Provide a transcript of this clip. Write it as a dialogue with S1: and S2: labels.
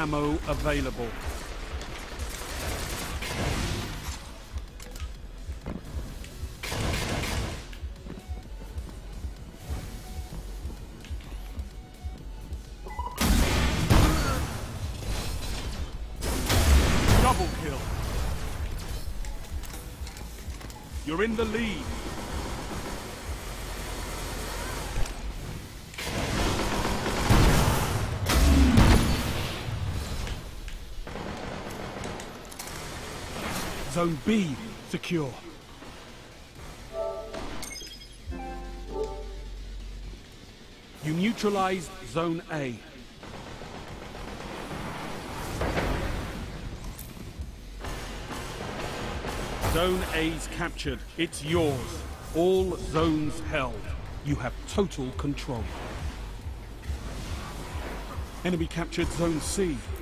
S1: ammo available. Double kill. You're in the lead. Zone B secure. You neutralized Zone A. Zone A's captured. It's yours. All zones held. You have total control. Enemy captured Zone C.